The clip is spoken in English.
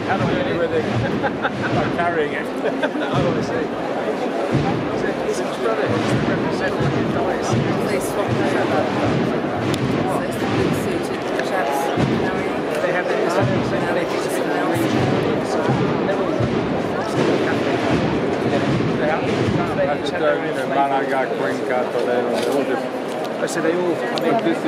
How do I do with it? I'm carrying it. Obviously. Is each brother representing the dice? They swap their so it's the blue suited chaps carrying. They have their personalities. Malaga, Cuenca, Toledo, I said they all come in.